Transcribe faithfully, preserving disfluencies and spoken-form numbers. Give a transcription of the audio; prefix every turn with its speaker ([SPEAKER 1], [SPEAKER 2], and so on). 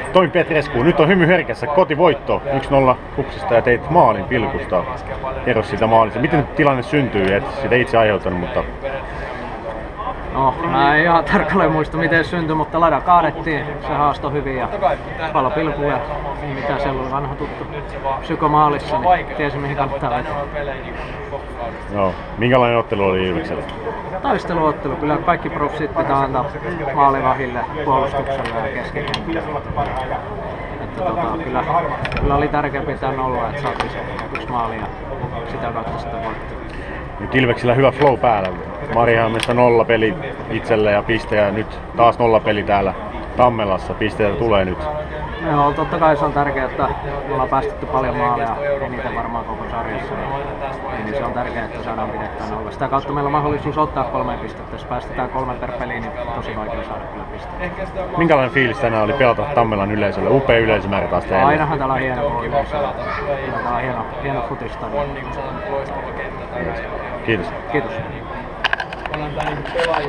[SPEAKER 1] Tomi Petrescu, nyt on hymy herkässä, kotivoitto yksi nolla Kuksista ja teit maalin pilkusta. Kerro siitä maalista. Miten tilanne syntyi? Et sitä itse aiheuttanut, mutta...
[SPEAKER 2] No, mä en ihan tarkalleen muista miten se syntyi, mutta lada kaadettiin, se haastoi hyvin ja palo pilkuja, mitä siellä oli vanha tuttu psykomaalissa, niin tiesi mihin kannattaa vetää.
[SPEAKER 1] Joo. Minkälainen ottelu oli Ilveksellä?
[SPEAKER 2] Taisteluottelu, kyllä kaikki propsit pitää antaa maalivahille, puolustukselle ja keskikentälle. Että tota, kyllä, kyllä oli tärkeä pitää nollaa, että saatiin se yksi maali ja sitä kautta sitten voittaa.
[SPEAKER 1] Nyt Ilveksillä hyvä flow päällä. Mariehamnesta nolla peli itselle ja piste ja nyt taas nolla peli täällä Tammelassa. Pisteitä tulee nyt.
[SPEAKER 2] Joo, totta kai se on tärkeää, että me ollaan päästetty paljon maaleja, eniten varmaan koko sarjassa. Niin, niin se on tärkeää, että saadaan pidettyä nolla. Sitä kautta meillä on mahdollisuus ottaa kolme pistettä. Jos päästetään kolme per peliin, niin tosi vaikea saada kyllä pistettä.
[SPEAKER 1] Minkälainen fiilis tänään oli pelata Tammelan yleisölle? Upea yleisömäärä taas teille.
[SPEAKER 2] Ainahan täällä on hieno yleisö. Täällä on hieno, hieno futista.
[SPEAKER 1] Kiitos.
[SPEAKER 2] Kiitos.